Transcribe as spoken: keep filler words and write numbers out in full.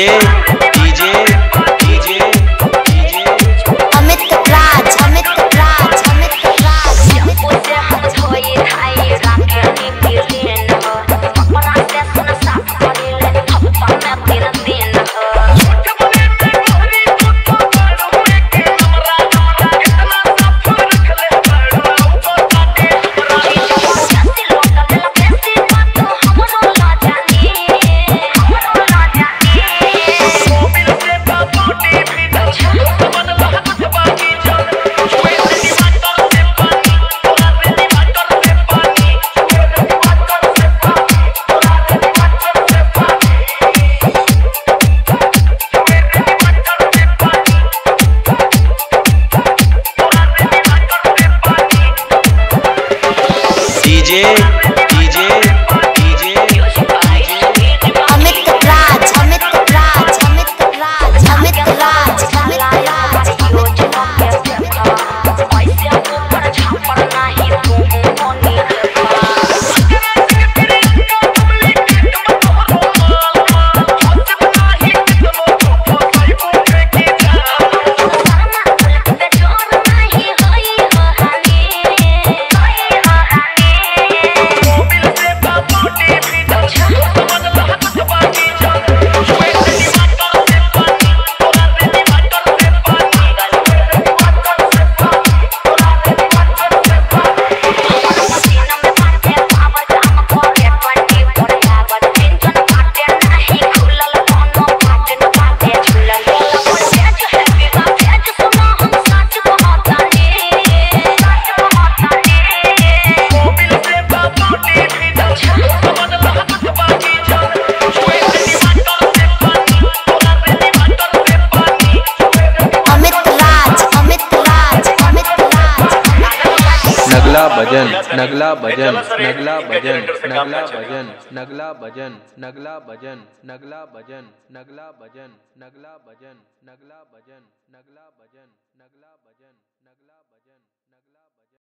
DJ DJ DJ DJ Amit Raj Amit Raj Amit Raj उसे हम होई थाई राके की दिन हो अपना से सुन साफ करिले हफ्ता में तीन दिन हो छोटे बड़े में गोरी तो बड़ो के हमरा हमरा इतना साफ रख ले बड़ो तो काटे हमरा जैसे लोग दिल कैसे बात हमरो ला जानी हमरो ला जानी मोबिल से बापोटी भी तो मन बहुत बाकी चल कोई नहीं माटर से पानी तोरा रे माटर से पानी तोरा माटर से पानी तोरा रे माटर से पानी DJ DJ DJ Amit Raj Amit Raj Amit Raj Amit Raj Amit Raj योजना के पैसे ऊपर छापर नहीं तुम होनी नगला भजन नगला भजन नगला भजन नगला भजन नगला भजन नगला भजन नगला भजन नगला भजन नगला भजन नगला भजन नगला भजन नगला भजन नगला भजन